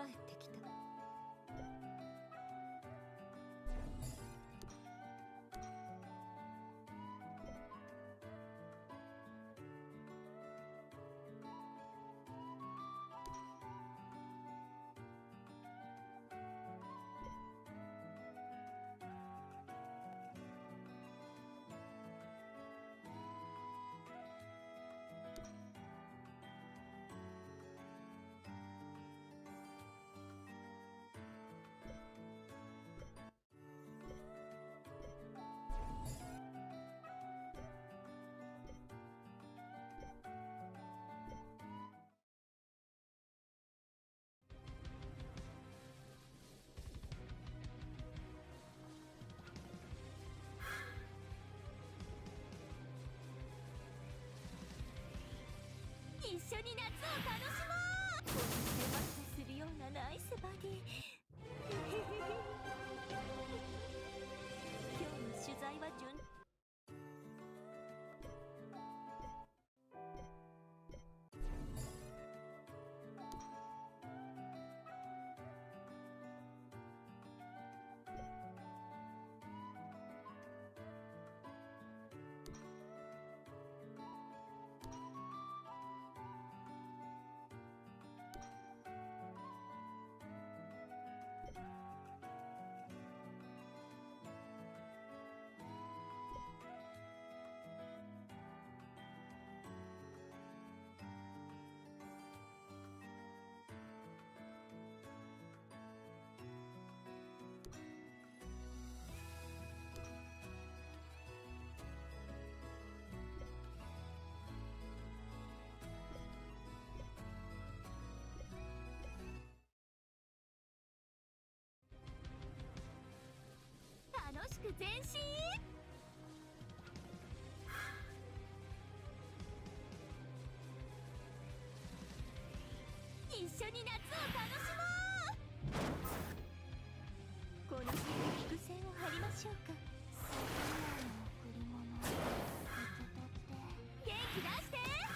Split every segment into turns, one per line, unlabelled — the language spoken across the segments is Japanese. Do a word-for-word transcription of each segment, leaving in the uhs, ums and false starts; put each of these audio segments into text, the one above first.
ってきた。一緒に夏を楽しもう。お手ませするようなナイスバディ。今日の取材は順楽しく前進。一緒に夏を楽しもう。この日に伏線を張りましょうか。贈り物受け取って元気出して。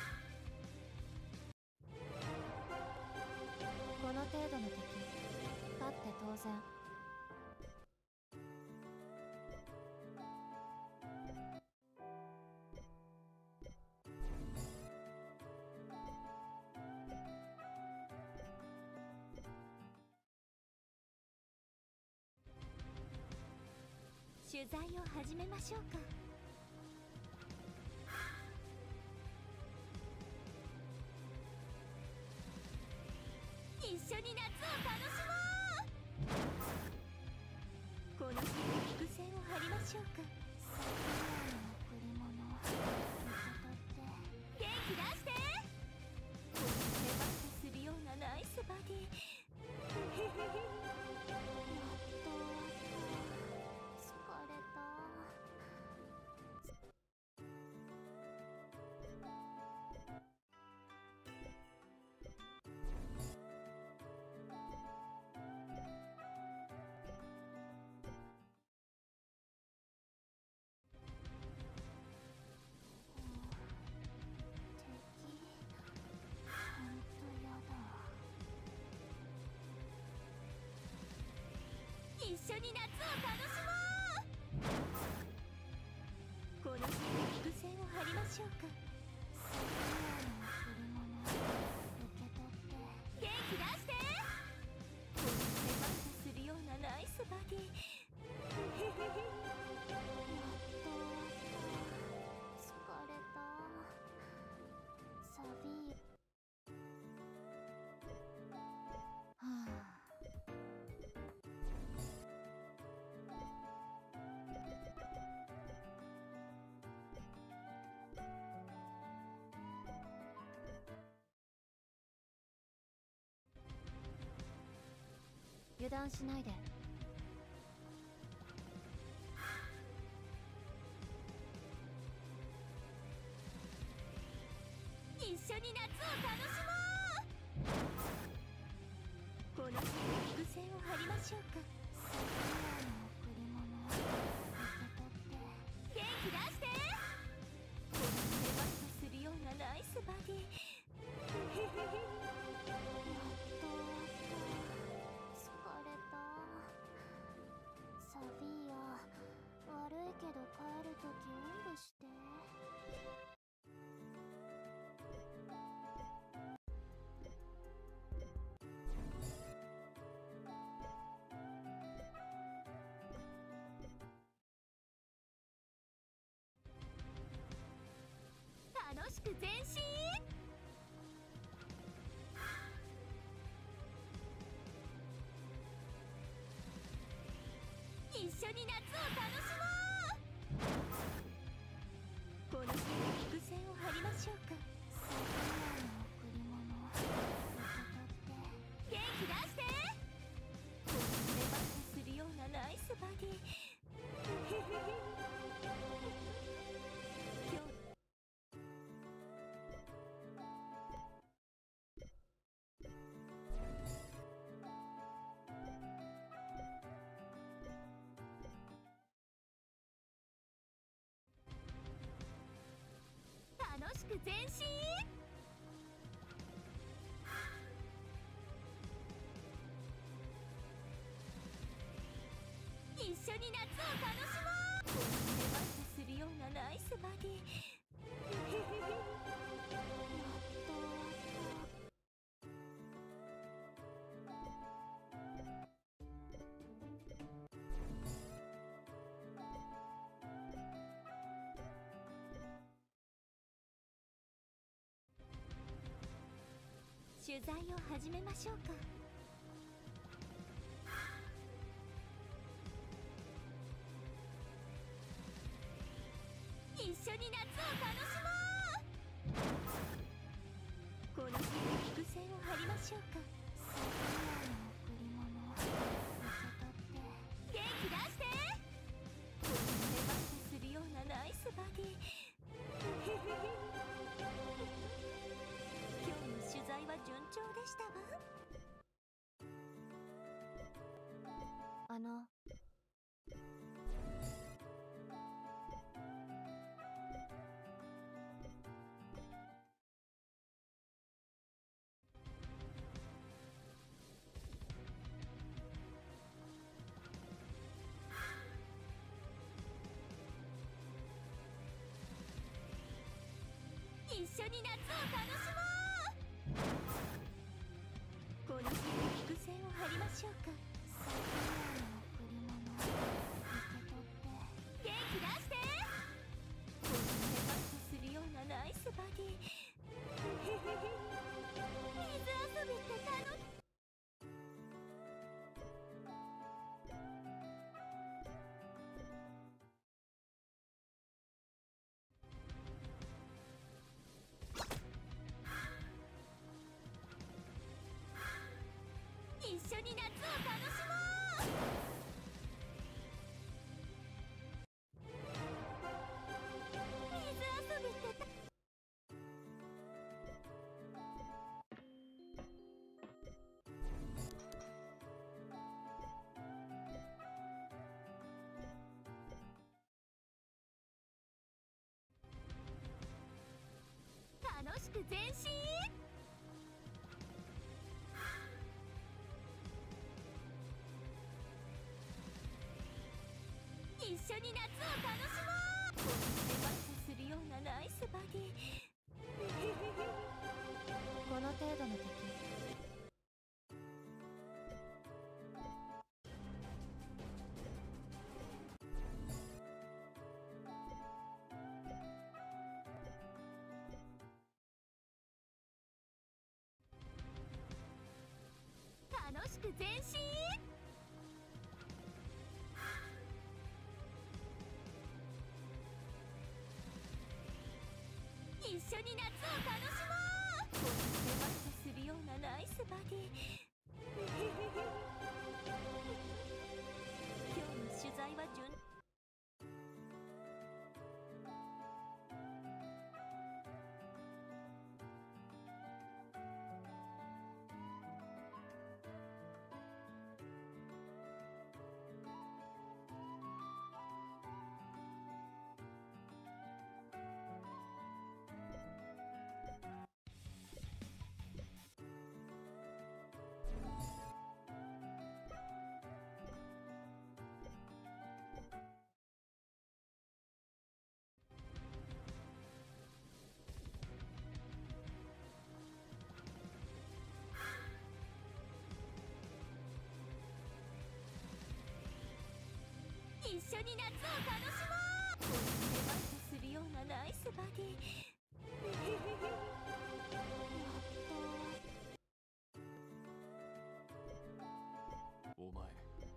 この程度の敵勝って当然。取材を始めましょうか。一緒に夏を楽しもう。この日に伏線を張りましょうか。贈り物受け取って元気出して。この手放せするようなナイスバディ。やっと終わった。疲れた。一緒に夏を楽しもう。この日に伏線を張りましょうか。贈り物受け取って元気出して。この手放せするようなナイスバディ。やっと終わった。疲れた。サビー油断しないで。一緒に夏を楽しもう。この日に伏線を張りましょうか。贈り物受け取って元気出して。この手放せするようなナイスバディ。やっと終わった。 く前進。一緒に夏を楽しもう。この日に伏線を張りましょうか。昨夜の贈り物受け取って元気出して。この目バッするようなナイスバディ。今日楽しく前進。一緒に夏を楽しもう。この目バッするようなナイスバディ。やっと終わった取材を始めましょうか。一緒に夏を楽しもう。この日に伏線を張りましょうか。昨夜の贈り物受け取って元気出して。この目バッするようなナイスバディ。今日の取材は順調でしたわ。あの一緒に夏を楽しもう。この日に伏線を張りましょうか。昨夜の贈り物受け取って元気出して。この目バッするようなナイスバディ。水遊びって楽しい。一緒に夏を楽しもう。水遊びってた楽しく前進。一緒に夏を楽しもう。この目バッするようなナイスバディ。この程度の敵。楽しく前進。一緒に夏を楽しもう。この目バッするようなナイスバディ。今日の取材は順一緒に夏を楽しもう。この目バッするようなナイスバディ。
お前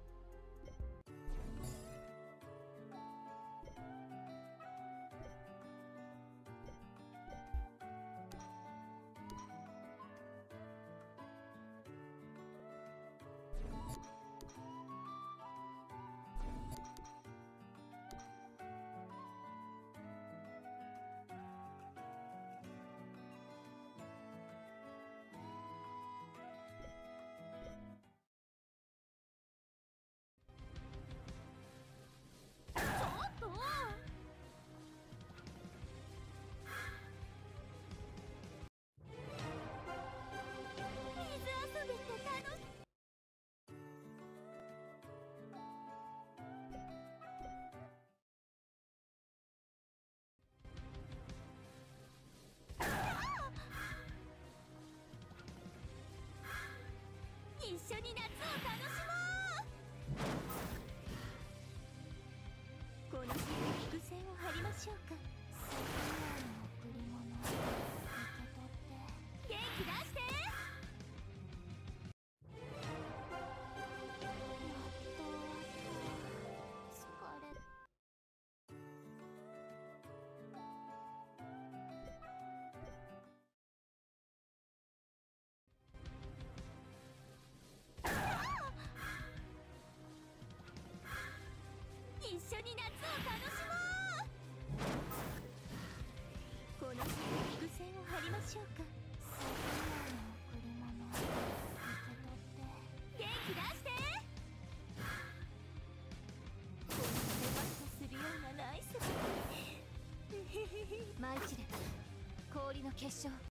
一緒に夏を楽しもう。この日に伏線を張りましょうか。セリアの贈り物受け取って元気出して。やっと終わった疲れ。一緒に夏を楽しもう。この日に伏線を張りましょうか。セリアの贈り物受け取って元気出して。この手間とするようなナイスバディ。マイチで氷の結晶